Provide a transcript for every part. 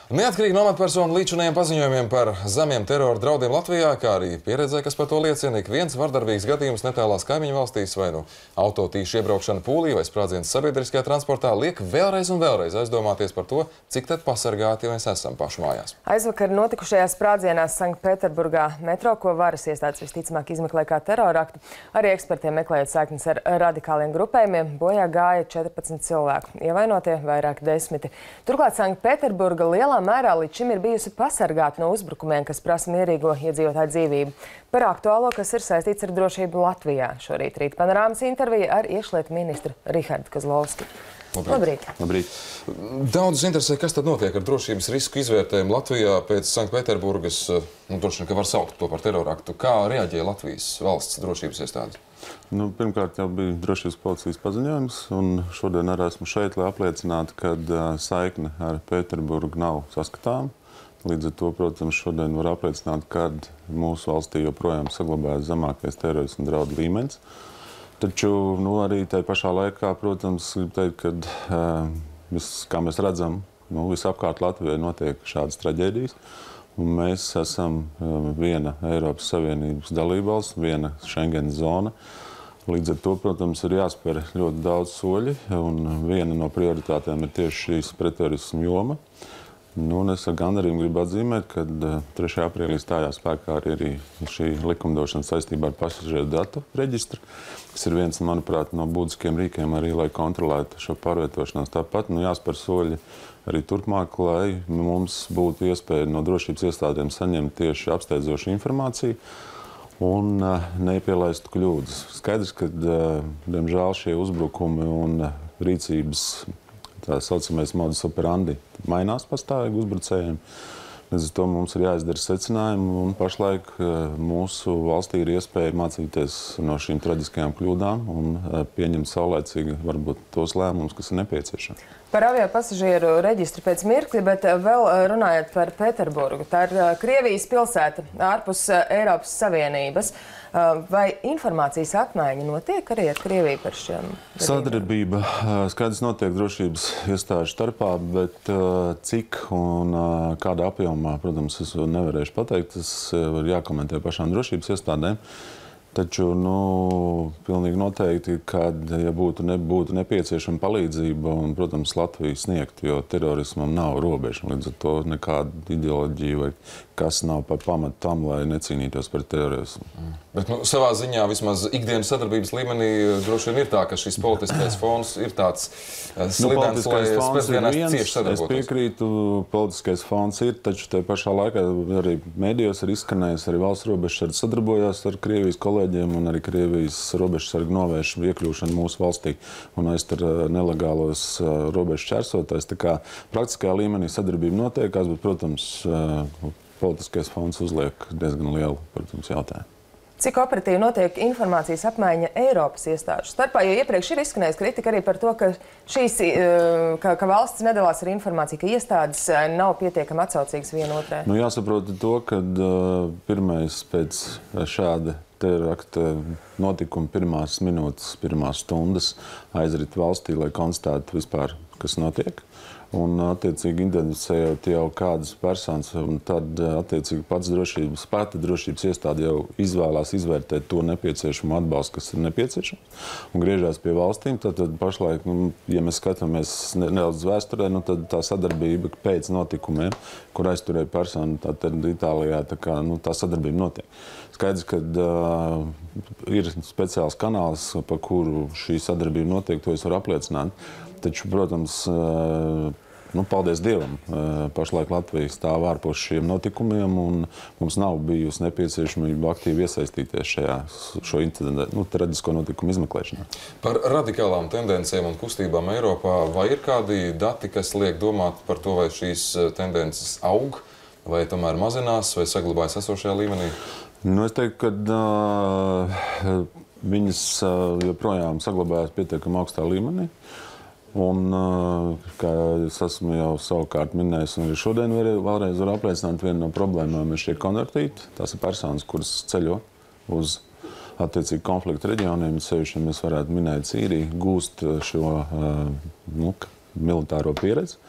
Neatkarīgi no amatpersonu līdzinējiem paziņojumiem par zemiem terora draudiem Latvijā, kā arī pieredzē, kas par to liecina, ik viens vardarbīgs gadījums netālās kaimiņu valstīs vai nu autotīšu iebraukšana pūlī vai sprādziens sabiedriskajā transportā liek vēlreiz un vēlreiz aizdomāties par to, cik tad pasargāti mēs esam pašu mājās. Aizvakar notikušajā sprādzienā Sanktpēterburgā metro, ko varas iestādes visticamāk izmeklē kā teroraktu, arī ekspertiem meklējot saiknes ar radikāliem grupējumiem, bojā gāja 14 cilvēku, ievainotie vairāk desmiti. Turklāt Sanktpēterburga lielā mērā līdz šim ir bijusi pasargāta no uzbrukumiem, kas prasa mierīgo iedzīvotāju dzīvību. Par aktuālo, kas ir saistīts ar drošību Latvijā. Šorīt Rīta panorāmas intervija ar iekšlietu ministru Rihardu Kozlovski. Labrīt. Labrīt. Daudzus interesē, kas tad notiek ar drošības risku izvērtējumu Latvijā pēc Sanktpēterburgas, droši vien, ka var saukt to par teroraktu. Kā reaģēja Latvijas valsts drošības iestādes? Pirmkārt, jau bija drošības policijas paziņojums, un šodien arī esmu šeit, lai apliecinātu, ka saikne ar Pēterburgu nav saskatāma. Līdz ar to, protams, šodien var apliecināt, ka mūsu valstī joprojām saglabājas zemākais terorisma draudu līmenis. Taču arī tajā pašā laikā, protams, gribu teikt, ka, kā mēs redzam, visapkārt Latvijai notiek šādas traģēdijas. Un mēs esam viena Eiropas Savienības dalībvalsts, viena Schengen zona. Līdz ar to, protams, ir jāspēr ļoti daudz soļi, un viena no prioritātēm ir tieši šīs pretterorisma joma. Es ar gandarījumu gribu atzīmēt, ka 3. aprīlī stājās spēkā arī šī likumdošana saistībā ar pasažieru datu reģistru, kas ir viens, manuprāt, no būtiskiem rīkiem arī, lai kontrolētu šo pārvietošanos. Tāpat jāspēr soļi arī turpmāk, lai mums būtu iespēja no drošības iestādēm saņemt tieši apsteidzošu informāciju un nepielaistu kļūdas. Skaidrs, ka, diemžēl, šie uzbrukumi un rīcības tā saucamais modus operandi mainās pastāvīgi uzbrucējiem. Līdz ar to mums ir jāizdara secinājumi, un pašlaik mūsu valstī ir iespēja mācīties no šīm traģiskajām kļūdām un pieņemt saulēcīgi varbūt tos lēmumus, kas ir nepieciešami. Par avio pasažieru reģistru pēc mirkļa, bet vēl runājot par Pēterburgu. Tā ir Krievijas pilsēta ārpus Eiropas Savienības. Vai informācijas apmaiņa notiek arī ar Krieviju par šiem gadījumiem? Sadarbība skaidrs notiek drošības iestāžu starpā, bet cik un kādā apjomā, protams, es nevarēšu pateikt, tas var jākomentē pašām drošības iestādēm. Taču, pilnīgi noteikti, kad ja būtu nepieciešama palīdzība un, protams, Latvija sniegt, jo terorismam nav robežu. Līdz ar to nekāda ideoloģija vai kas nav par pamatu tam, lai necīnītos par terorismu. Bet savā ziņā vismaz ikdienas sadarbības līmenī droši vien ir tā, ka šis politiskais fons ir tāds slidens, lai spēcdienās cieši sadarbotos. Es piekrītu, politiskais fons ir, taču te pašā laikā arī mēdījos ir izskanējis, arī valsts robežsardze sadarbojās ar Krievijas kolēģiem un arī Krievijas robežsardze novērš iekļūšanu mūsu valstī un aiztur nelegālos robežu šķērsotājus. Tā kā praktiskajā līmenī sadarbība notiekās, bet, protams, politiskais fonds uzliek diezgan lielu, protams, jautājumu. Cik operatīvi notiek informācijas apmaiņa Eiropas iestāžu starpā, jo iepriekš ir izskanējis kritika arī par to, ka valsts nedalās ar informāciju, ka iestādes nav pietiekami atsaucīgas vienotrai? Jāsaprot to, ka pirmais pēc šāda terorakta notikuma pirmās minūtes, pirmās stundas aizrit valstī, lai konstatētu vispār, kas notiek. Un, attiecīgi, identificējot jau kādas personas, un tad, attiecīgi, pati drošības iestāde jau izvēlās izvērtēt to nepieciešamo atbalstu, kas ir nepieciešams, un griežās pie valstīm. Tad pašlaik, ja mēs skatāmies nedaudz vēsturē, tad tā sadarbība pēc notikumiem, kur aizturēja personu, tad Itālijā, tā sadarbība notiek. Skaidrs, ka ir speciāls kanāls, pa kuru šī sadarbība notiek, to es varu apliecināt. Taču, protams, paldies Dievam, pašlaik Latvija stāv ārpus šiem notikumiem, un mums nav bijusi nepieciešamība aktīvi iesaistīties šo incidentu, traģisko notikumu izmeklēšanā. Par radikālām tendencēm un kustībām Eiropā, vai ir kādi dati, kas liek domāt par to, vai šīs tendences aug, vai tomēr mazinās, vai saglabājas esošajā līmenī? Es teiktu, ka viņas joprojām saglabājas pietiekami augstā līmenī. Un, kā es esmu jau savukārt minējis, un arī šodien vēlreiz varu apliecināt, viena no problēmām ir šie konvertīti. Tās ir personas, kuras ceļo uz attiecīgi konfliktu reģioniem, sevišķi mēs varētu minēt Sīriju, gūst šo militāro pieredzi.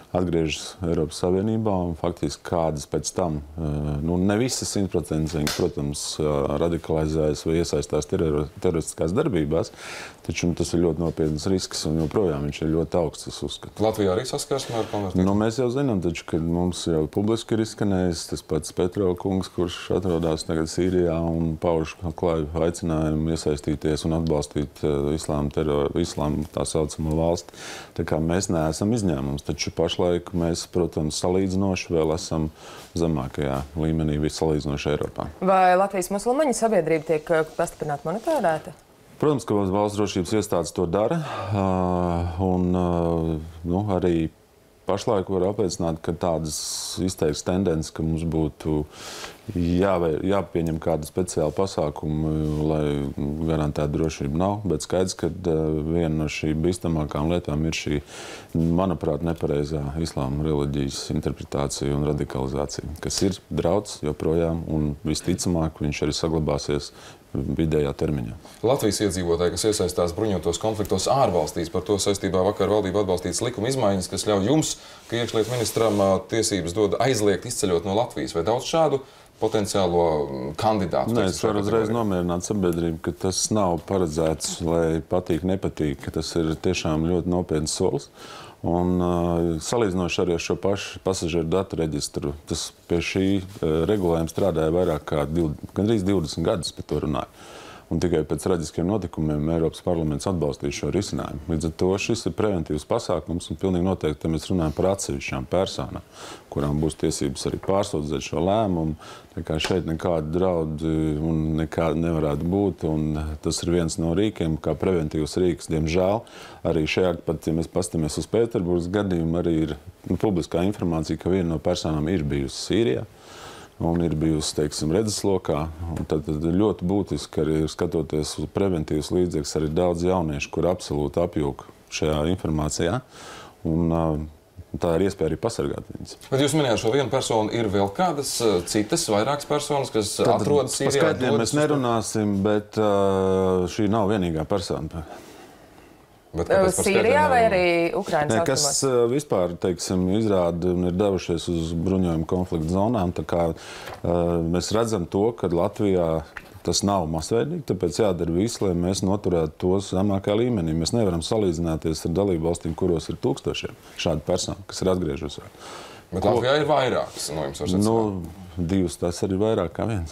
atgriežas Eiropas Savienībā un faktiski kādas pēc tam, ne visas 100%, protams, radikalizējas vai iesaistās teroristiskās darbībās, taču tas ir ļoti nopietns risks un joprojām viņš ir ļoti augsts, es uzskatu. Latvijā arī saskarsme ar konvertītiem? Mēs jau zinām, taču, ka mums jau publiski ir izskanējis tas pats Petrova kungs, kurš atrodas tagad Sīrijā un pauž klāju aicinājumu iesaistīties un atbalstīt islāmu tā saucamo valsti. Tā kā mēs neesam izņēmums, taču pašlaik mēs, protams, salīdzinoši vēl esam zemākajā līmenī salīdzinoši Eiropā. Vai Latvijas musulmaņu sabiedrība tiek pastiprināti monitorēta? Protams, ka valsts drošības iestādes to dara, un arī pašlaik var apliecināt, ka tādas izteikts tendences, ka mums būtu jāpieņem kāda speciāla pasākuma, lai garantētu drošību nav, bet skaidrs, ka viena no šī bīstamākām lietām ir šī, manuprāt, nepareizā islāma reliģijas interpretācija un radikalizācija, kas ir draudz joprojām un visticamāk viņš arī saglabāsies vidējā termiņā. Latvijas iedzīvotāji, kas iesaistās bruņotos konfliktos ārvalstīs, par to saistībā vakar valdība atbalstītas likuma izmaiņas, kas ļauj jums, ka iekšlietu ministram tiesības dod aizliegt izceļot no Latvijas. Vai daudz šādu potenciālo kandidātu? Nē, es varu uzreiz nomierināt sabiedrību, ka tas nav paredzēts, lai patīk, nepatīk, ka tas ir tiešām ļoti nopietns solis. Un salīdzinoši arī ar šo pašu pasažieru datu reģistru, tas pie šī regulējuma strādāja vairāk kā gandrīz 20 gadus, par to runāju. Un tikai pēc traģiskiem notikumiem Eiropas parlaments atbalstīja šo risinājumu. Līdz ar to šis ir preventīvs pasākums un pilnīgi noteikti, ja mēs runājam par atsevišķām personām, kurām būs tiesības arī pārsūdzēt šo lēmumu. Tā kā šeit nekāda draudi un nekāda nevarētu būt. Un tas ir viens no rīkiem, kā preventīvs rīks. Diemžēl arī šajā pat, ja mēs pastamies uz Pēterburgas gadījumu, arī ir publiskā informācija, ka viena no personām ir bijusi Sīrijā. Un ir bijusi, teiksim, redzeslokā. Tad ļoti būtiski arī skatoties uz preventīvas līdzekļus arī daudz jauniešu, kur absolūti apjūg šajā informācijā. Un tā ir iespēja arī pasargāt viņus. Bet jūs minējāt šo vienu personu, ir vēl kādas citas, vairākas personas, kas atrodas Sīrijā? Par skaitļiem mēs nerunāsim, bet šī nav vienīgā persona. Sīrijā vai arī Ukrainas austrumos? Kas vispār, teiksim, izrāda un ir devušies uz bruņojumu konfliktu zonām. Tā kā mēs redzam to, ka Latvijā tas nav masveidīgi, tāpēc jādara viss, lai mēs noturētu tos zemākā līmenī. Mēs nevaram salīdzināties ar dalību valstīm, kuros ir tūkstošiem šādu personu, kas ir atgriežusies. Bet Latvijā ir vairākas, no jums var secināt? Divas tas arī vairāk kā viens.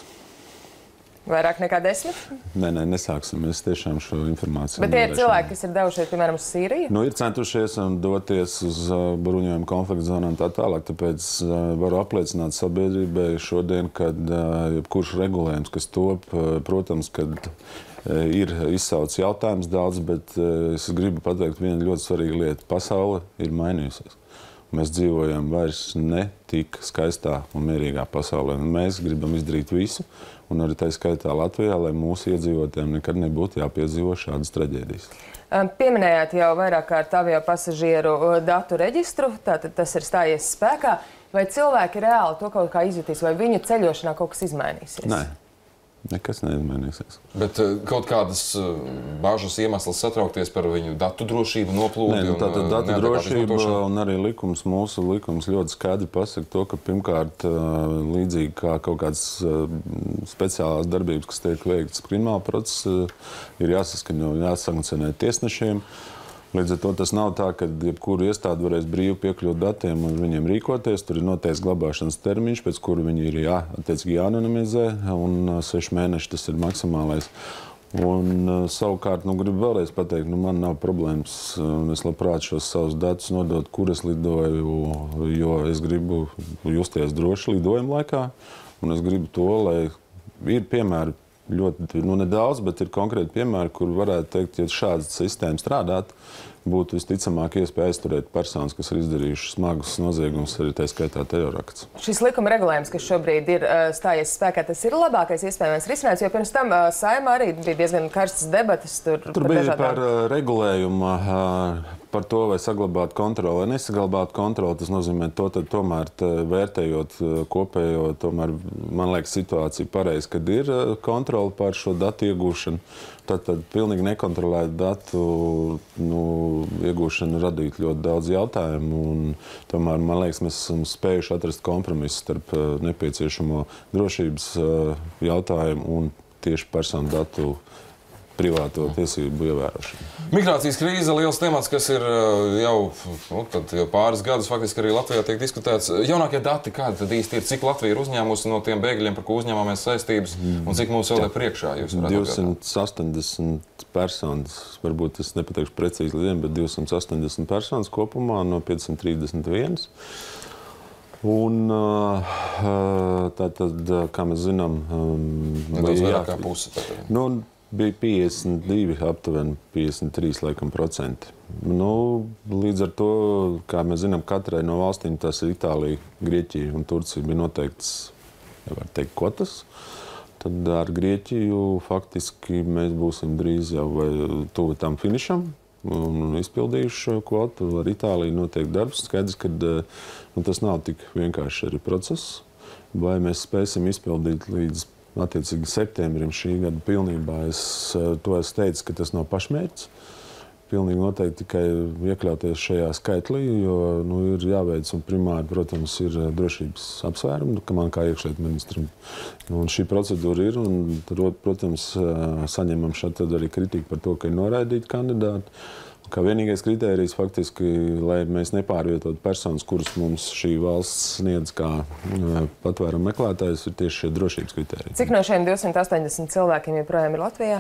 Vairāk nekā 10? Nē, nesāksim. Mēs tiešām šo informāciju. Bet tie ir cilvēki, kas ir devušies, piemēram, uz Sīriju? Ir centušies doties uz bruņojumu konfliktu zonām tā tālāk. Tāpēc varu apliecināt sabiedrībai šodien, kad jebkurš regulējums, kas top, protams, kad ir izsaucis jautājums daudz, bet es gribu pateikt vienu ļoti svarīgu lietu. Pasaule ir mainījusies. Mēs dzīvojam vairs ne tik skaistā un mierīgā pasaulē. Mēs gribam izdarīt visu, un arī tā skaitā Latvijā, lai mūsu iedzīvotājiem nekad nebūtu jāpiedzīvo šādas traģēdijas. Pieminējāt jau vairāk kārt avio pasažieru datu reģistru, tātad tas ir stājies spēkā. Vai cilvēki reāli to kaut kā izjutīs, vai viņu ceļošanā kaut kas izmainīsies? Nē. Nekas neizmainīsies. Bet kaut kādas bažas iemesls satraukties par viņu datu drošību, noplūdi? Nē, tātad datu drošība un arī mūsu likums ļoti skaidri pasaka to, ka pirmkārt līdzīgi kā kaut kādas speciālās darbības, kas tiek veiktas krimināla procesa, ir jāsaskaņo, jāsankcionē tiesnešiem. Līdz ar to tas nav tā, ka jebkuru iestādi varēs brīvi piekļūt datiem un viņiem rīkoties. Tur ir noteikts glabāšanas termiņš, pēc kuru viņi ir jāanonimizē, un 6 mēneši tas ir maksimālais. Un savukārt, gribu vēlreiz pateikt, man nav problēmas, un es labprāt šos savus datus nodot, kur es lidoju, jo es gribu justies droši lidojuma laikā, un es gribu to, lai ir piemēri ļoti, nedaudz, bet ir konkrēti piemēri, kur varētu teikt, ja šāda sistēma strādāt, būtu visticamāk iespēja aizturēt personas, kas ir izdarījušas smagus noziegumus, arī tā skaitā terorakts. Šis likuma regulējums, kas šobrīd ir stājies spēkā, tas ir labākais iespējamais risinājums, jo pirms tam Saeimā arī bija diezgan karstas debatas. Tur bija par regulējumu par to, vai saglabāt kontroli vai nesaglabāt kontroli, tas nozīmē to, tad tomēr vērtējot kopējo, tomēr, man liekas, situācija pareizi, kad ir kontroli pār šo datu iegūšanu. Tad pilnīgi nekontrolētu datu iegūšana radītu ļoti daudz jautājumu. Un tomēr, man liekas, mēs esam spējuši atrast kompromisu starp nepieciešamo drošības jautājumu un tieši personu datu privāto tiesību ievērošanu. Migrācijas krīze liels temats, kas ir jau pāris gadus faktiski arī Latvijā tiek diskutēts. Jaunākie dati, kādi tad īsti ir? Cik Latvija ir uzņēmusi no tiem bēgļiem, par ko uzņēmāmies saistības, un cik mums vēl ir priekšā? 280 personas, varbūt es nepateikšu precīzi līdien, bet 280 personas kopumā no 531. Un tātad, kā mēs zinām, vairāk kā puse. Bija 52, aptuveni 53 laikam procenti. Līdz ar to, kā mēs zinām, katrai no valstīm, tas ir Itālija, Grieķija un Turcija, bija noteikts, var teikt, kvotas. Tad ar Grieķiju faktiski mēs būsim drīz jau tuvu tam finišam un izpildījuši šo kvotu. Ar Itāliju notiek darbs. Skaidrs, ka tas nav tik vienkārši arī process. Vai mēs spēsim izpildīt līdz attiecīgi septembrim šī gada pilnībā. Es teicu, ka tas nav pašmērķis. Pilnīgi noteikti tikai iekļauties šajā skaitlī, jo ir jāveic un primāri, protams, ir drošības apsvērumi, ka man kā iekšlietu ministram. Un šī procedūra ir, un, protams, saņemam šeit arī kritiku par to, ka ir noraidīti kandidāti. Kā vienīgais kritērijs faktiski, lai mēs nepārvietotu personas, kuras mums šī valsts sniedz kā patvērumu meklētājs, ir tieši šie drošības kritēriji. Cik no šiem 280 cilvēkiem joprojām ir Latvijā?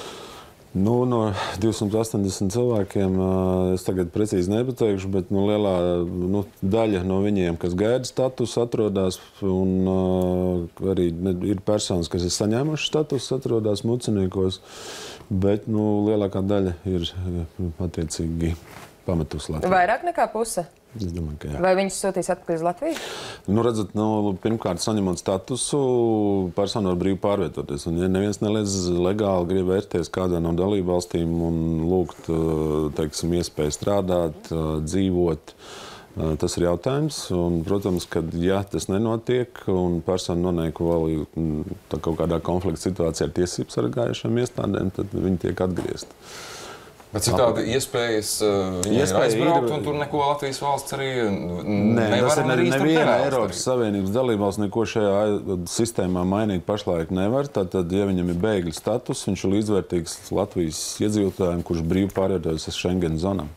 No 280 cilvēkiem es tagad precīzi nepateikšu, bet lielā daļa no viņiem, kas gaida statusu, atrodas, un arī ir personas, kas ir saņēmuši statusu, atrodas muciniekos. Bet lielākā daļa ir attiecīgi pametus Latviju. Vairāk nekā puse? Es domāju, ka jā. Vai viņus sūtīs atpakaļ uz Latviju? Redzat, pirmkārt, saņemot statusu, persona var brīvi pārvietoties. Un, ja neviens neliedz legāli grib vērties kādā no dalībvalstīm un lūgt, teiksim, iespēju strādāt, dzīvot, tas ir jautājums. Un, protams, ka, ja tas nenotiek un persona noniek vēl kaut kādā konflikta situācijā ar tiesību sargājušām iestādēm, tad viņi tiek atgriezti. Bet cik tāda iespējas viņai ir aizbraukt, un tur neko Latvijas valsts arī nevar un arī neviena Eiropas Savienības dalībvalsts neko šajā sistēmā mainīt pašlaik nevar. Tātad, ja viņam ir bēgļu status, viņš ir līdzvērtīgs Latvijas iedzīvotājiem, kurš brīvi pārvietojas Schengen zonām.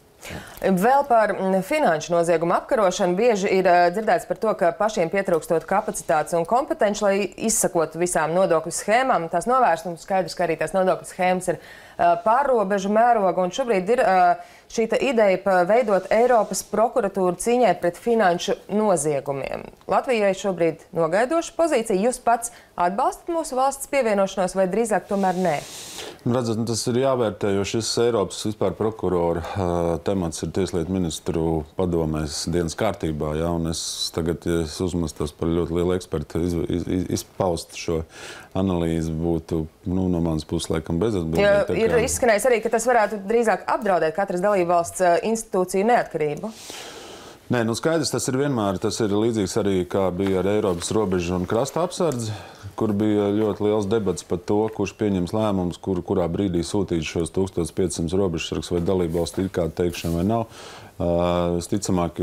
Vēl par finanšu noziegumu apkarošanu bieži ir dzirdēts par to, ka pašiem pietrūkstot kapacitātes un kompetenci, lai izsakotu visām nodokļu schēmām, tās novērst, un skaidrs, ka arī tās nodokļu schēmas ir pārrobežu mēroga, un šobrīd ir šī ideja veidot Eiropas prokuratūru cīņai pret finanšu noziegumiem. Latvijai šobrīd nogaidoša pozīcija. Jūs pats atbalstat mūsu valsts pievienošanos vai drīzāk tomēr nē? Redzat, tas ir jāvērtē, jo šis Eiropas vispār prokurora temats ir Tieslietu ministru padomēs dienas kārtībā. Ja, un es tagad, ja es uzmastos par ļoti lielu ekspertu, izpaust šo analīzi būtu no manas puses laikam bezatbildīgi. Ir izskanējis arī, ka tas varētu drīzāk apdraudēt katras dalībvalsts institūciju neatkarību. Nē, skaidrs, tas ir vienmēr. Tas ir līdzīgs arī, kā bija ar Eiropas robežu un krasta apsardzi, kur bija ļoti liels debats par to, kurš pieņems lēmumus, kurā brīdī sūtīt šos 1500 robežsargus vai dalībvalstu ir kāda teikšana vai nav. Visticamāk,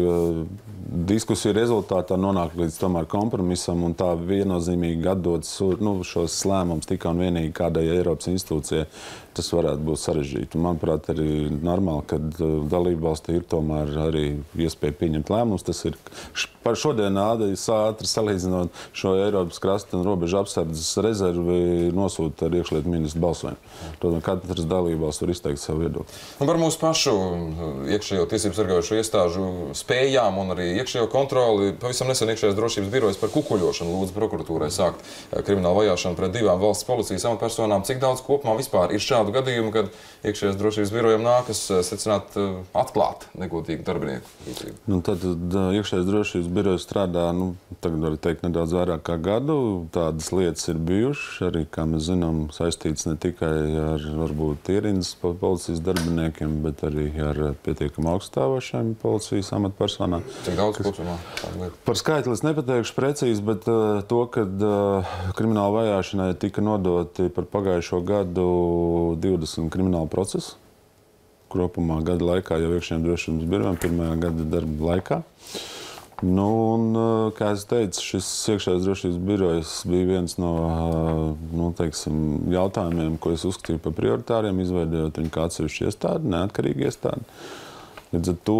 diskusiju rezultātā nonāk līdz tomēr kompromisam un tā viennozīmīgi atdot šos lēmumus tikai un vienīgi kādai Eiropas institūcijai. Tas varētu būt sarežģīti. Manuprāt, arī normāli, ka dalībvalstī ir tomēr arī iespēja pieņemt lēmumus. Tas ir par šodien ātri salīdzinot šo Eiropas krasta un robežu apsardzes rezervi nosūta ar iekšlietu ministru balsojumu. Protams, katrs dalībvalsts var izteikt savu viedokli. Par mūsu pašu iekšējo tiesību sargājošo iestāžu spējām un arī iekšējo kontroli. Pavisam nesen iekšējās drošības birojas par kukuļošanu lūdza prokuratūrai sākt kriminālu vajāšanu pret 2 valsts policijas amatpersonām. Cik daudz kopumā vispār ir šādu gadījumu, kad iekšējās drošības birojam nākas secināt atklāt negodīgu darbinieku rīcību? Tad iekšējās drošības birojas strādā tagad var teikt nedaudz vairāk kā gadu. Tādas lietas ir bijušas, arī, kā mēs zinām, saistītas ne tikai ar varbūt ierīnas policijas darbiniekiem, bet arī ar pietiekami augststāvošiem policijas amatpersonām. Cik daudz kopumā? Par skaitli es nepateikšu precīzi, bet to, kad krimināla vajāšanai tika nodoti par pagājušo gadu 20 kriminālu procesu, kopumā gada laikā jau iekšējiem drošības birojiem pirmajā gada darba laikā. Nu, un, kā es teicu, šis iekšējās drošības birojs bija viens no jautājumiem, ko es uzskatīju par prioritāriem, izveidojot viņu kā atsevišķu iestādi, neatkarīgu iestādi. Līdz ar to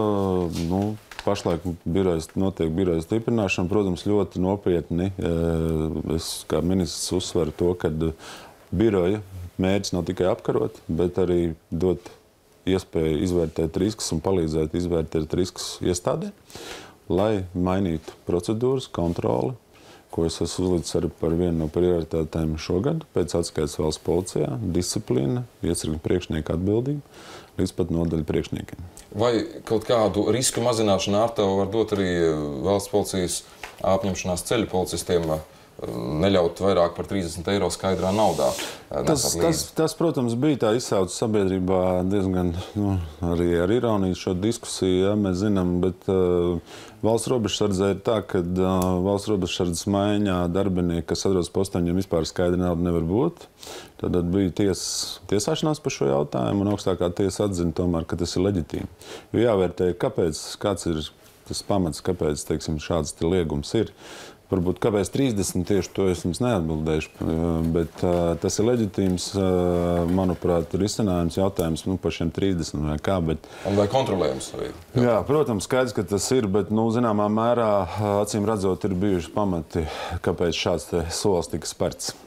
pašlaik notiek biroja stiprināšana, protams, ļoti nopietni. Es kā ministrs uzsveru to, ka biroja mērķis nav tikai apkarot, bet arī dot iespēju izvērtēt riskus un palīdzēt izvērtēt riskus iestādē, lai mainītu procedūras, kontroli, ko es esmu uzlicis arī par vienu no prioritātēm šogad, pēc atskaites valsts policijā, disciplīna, iesargu priekšnieku atbildība, līdz pat nodaļu priekšniekiem. Vai kaut kādu risku mazināšanu ārtavu var dot arī valsts policijas apņemšanās ceļu policistiem neļaut vairāk par 30 eiro skaidrā naudā? Tas, protams, bija tā izsaucis sabiedrībā diezgan arī ar ironiju šo diskusiju, ja, mēs zinām, bet valsts robežsardzē ir tā, ka valsts robežsardzes maiņā darbinieki, kas atrodas posteņiem, vispār skaidra nauda nevar būt. Tad bija tiesāšanās par šo jautājumu, un augstākā tiesa atzina tomēr, ka tas ir leģitīmi. Jo jāvērtē, kāds ir tas pamats, kāpēc, teiksim, šāds liegums ir. Varbūt kāpēc 30 tieši to es jums neatbildēšu, bet tas ir leģitīms, manuprāt, risinājums jautājums par šiem 30 vai kā. Un vai kontrolējums arī? Jā, protams, skaidrs, ka tas ir, bet zināmā mērā, acīm redzot, ir bijuši pamati, kāpēc šāds solis tika spērts.